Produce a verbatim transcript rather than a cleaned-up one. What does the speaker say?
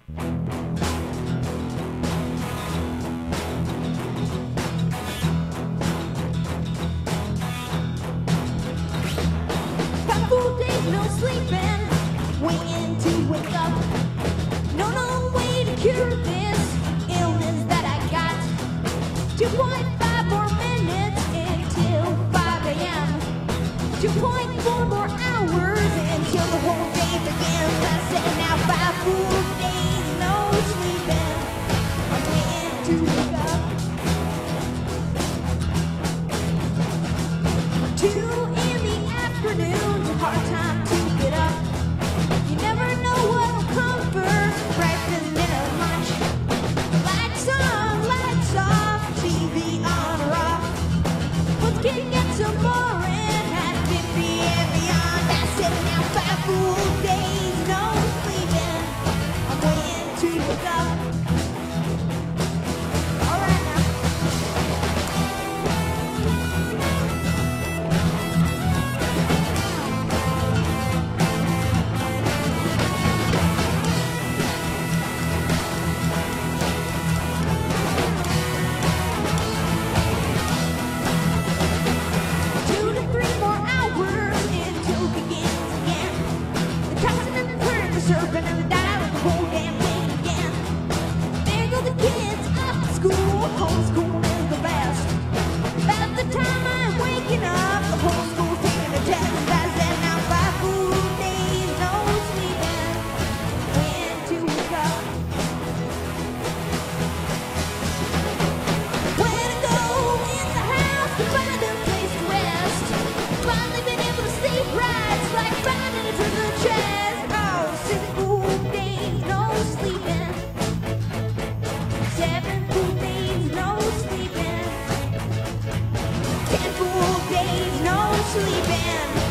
Five full days, no sleeping, waiting to wake up. No, no way to cure this illness that I got. two point five more minutes until five a m two point four more hours until the whole day begins. I said now five full days, no sleeping. I'm waiting to wake up. Two in the afternoon, hard time to get up. You never know what'll come first, breakfast, dinner, lunch. Lights on, lights off, T V on or off. Let's get get some more in at fifty and beyond. That's it now, five full days, no sleeping. I'm waiting to wake up. All right now. Two to three more hours until it begins again. The tossing and the turning, the surfing and the diving, the whole damn thing again. There go the kids off to school, homeschool is the best. About the time I'm waking up, the whole school's taking a test. I said now five full days, no sleeping, when to wake up. When to go in the house to find a place to rest. Finally been able to sleep right, it's like finding a treasure chest. Oh, six full days, no sleeping. Seven full days, no sleeping. Ten full days, no sleeping.